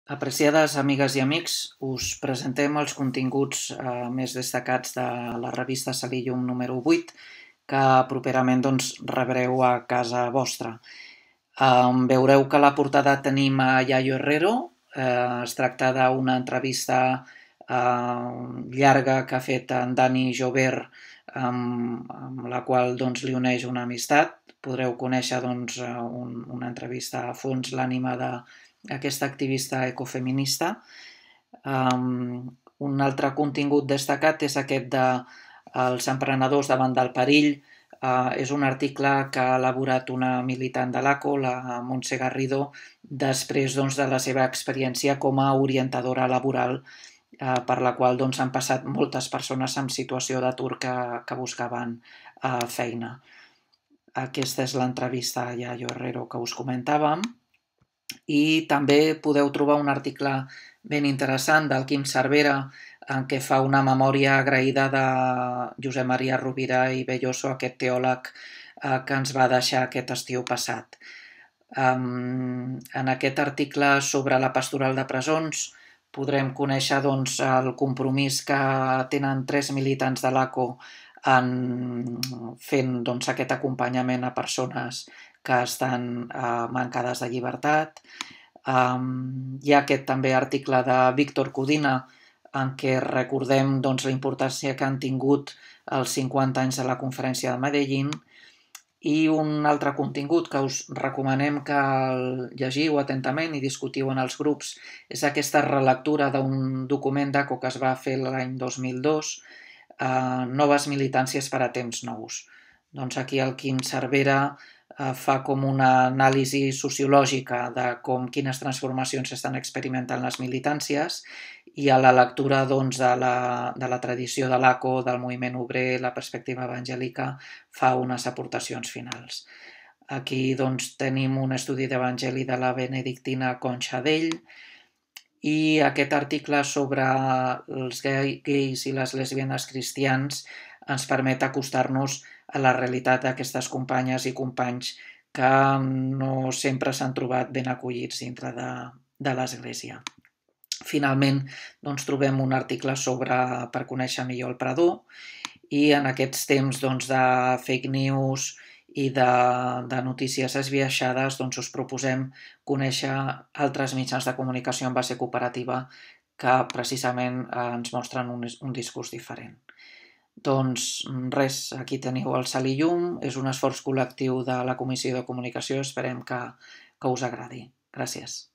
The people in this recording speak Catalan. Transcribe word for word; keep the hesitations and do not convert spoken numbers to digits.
Apreciades amigues i amics, us presentem els continguts eh, més destacats de la revista Salillum número vuit, que properament doncs, rebreu a casa vostra. Eh, veureu que a la portada tenim a Yayo Herrero. Eh, es tracta d'una entrevista eh, llarga que ha fet en Dani Jobert, amb, amb la qual doncs, li uneix una amistat. Podreu conèixer doncs, un, una entrevista a fons l'ànima de aquesta activista ecofeminista. Um, un altre contingut destacat és aquest de els emprenedors davant del perill. Uh, és un article que ha elaborat una militant de l'A C O, la Montse Garrido, després doncs, de la seva experiència com a orientadora laboral, uh, per la qual doncs, han passat moltes persones en situació d'atur que, que buscaven uh, feina. Aquesta és l'entrevista a Yayo Herrero que us comentàvem. I també podeu trobar un article ben interessant del Quim Cervera en què fa una memòria agraïda de Josep Maria Rovira i Belloso, aquest teòleg eh, que ens va deixar aquest estiu passat. Um, en aquest article sobre la pastoral de presons podrem conèixer doncs, el compromís que tenen tres militants de l'A C O en fent doncs, aquest acompanyament a persones que estan eh, mancades de llibertat. Um, hi ha aquest també article de Víctor Codina en què recordem doncs, la importància que han tingut els cinquanta anys de la conferència de Medellín, i un altre contingut que us recomanem que el llegiu atentament i discutiu en els grups és aquesta relectura d'un document d'A C O que es va fer l'any dos mil dos, eh, Noves militàncies per a temps nous. Doncs aquí el Quim Cervera eh, fa com una anàlisi sociològica de com quines transformacions s'estan experimentant les militàncies, i a la lectura doncs, de, la, de la tradició de l'A C O, del moviment obrer, la perspectiva evangèlica, fa unes aportacions finals. Aquí doncs, tenim un estudi d'evangeli de la benedictina Concha Dell, i aquest article sobre els gais i les lesbianes cristians ens permet acostar-nos a la realitat d'aquestes companyes i companys que no sempre s'han trobat ben acollits dintre de, de l'Església. Finalment, doncs, trobem un article sobre per conèixer millor el Predor, i en aquests temps doncs, de fake news i de, de notícies esbiaixades doncs, us proposem conèixer altres mitjans de comunicació en base cooperativa que precisament eh, ens mostren un, un discurs diferent. Doncs res, aquí teniu el Salillum, és un esforç col·lectiu de la Comissió de Comunicació, esperem que, que us agradi. Gràcies.